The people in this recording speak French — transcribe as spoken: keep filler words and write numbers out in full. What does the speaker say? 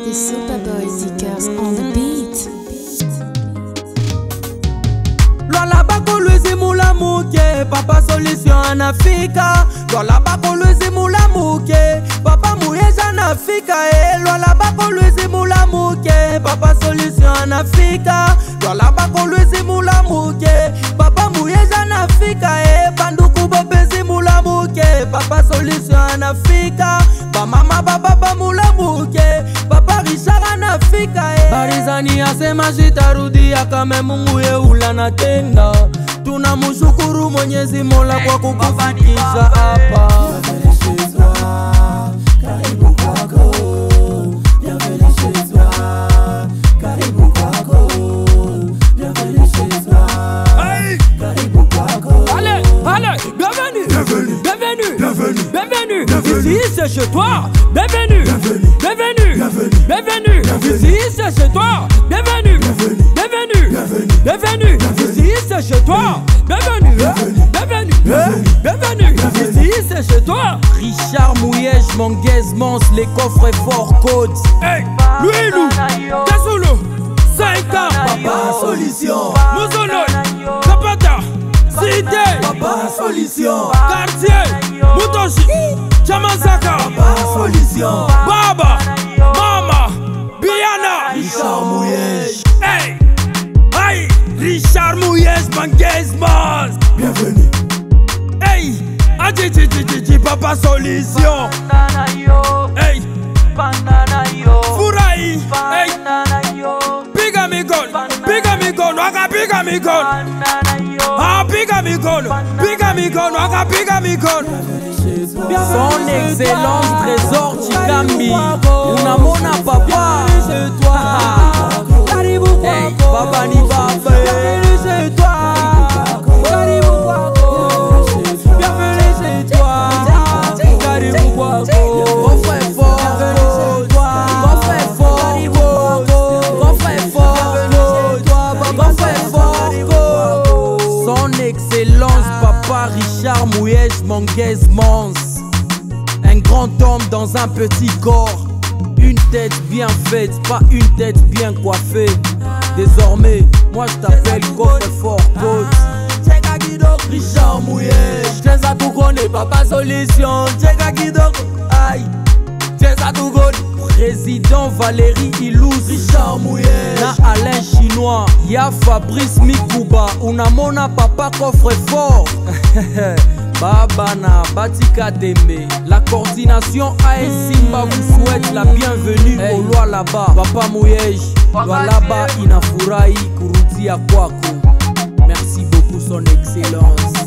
The Superboy Seekers on the beat. Lola bako lwezi mula muke, papa solution anafika. Lola bako lwezi mula muke, papa muyeja anafika. Eh, lola bako lwezi mula muke, papa solution anafika. Lola bako lwezi mula muke, papa muyeja anafika. Eh, banduku bopezi mula muke, papa solution anafika. Ba mama baba ba mula muke, papa Richard anafika. Eh, Barizani asema jitarudia kama Mungu ye ulana tena. Tunamshukuru Mwenyezi Mola kwa kukufikisha hapa. Karibu kwako, bienvenue chez toi. Karibu kwako, bienvenue chez toi. Karibu kwako. Allez, allez, bienvenue, bienvenue, bienvenue, bienvenue, bienvenue. Ici c'est chez toi, bienvenue, bienvenue, bienvenue, ici c'est chez toi, bienvenue, bienvenue, bienvenue, ici c'est chez toi, bienvenue, bienvenue, bienvenue, ici c'est chez toi. Richard Mouyej, Manguez, Mons, les coffres forts, codes. Hey, lui, nous, Kasulu, cinq ans, Papa Solution, Mouzoloy, Zapata, Cité, Papa Solution, Quartier, Mutoshi, Chamazaka, Papa Solution, Baba, Mama, Biana, Richard Mouyej. Hey, hey, Richard Mouyej, Manguez, Mons. Bienvenue. Hey, Adji, Papa Solution. Hey, Furahi. Hey, Pigamigon, Pigamigon, Waka Pigamigon. Ah, Pigamigon, Pigamigon, Waka Pigamigon. Son excellence Trésor Chikambi, unamona papa. Hey, papa ni baba. Bienvenue chez toi. Karibu kwako. Bienvenue chez toi. Karibu kwako. Coffre fort. Coffre fort. Coffre fort. Coffre fort. Son excellence papa Richard Mouyej, Manguez, Mons. Un grand homme dans un petit corps. Une tête bien faite, pas une tête bien coiffée. Désormais, moi je t'appelle Coffre-Fort Coach. Richard Mouyej, Jeza tout connaît, Papa Solution. Tcheka Kidoko, aïe, Jeza tout connaît. Président Valérie Ilouz, Richard Mouyej. Na Alain Chinois, ya Fabrice Mikouba. Unamona Papa Coffre-Fort. Baba na Batika Dembe. La coordination A S Simba vous souhaite la bienvenue hey. Au loi là-bas. Papa Mouyej, loi là-bas inafurahi kurudia kwako. Merci beaucoup son excellence.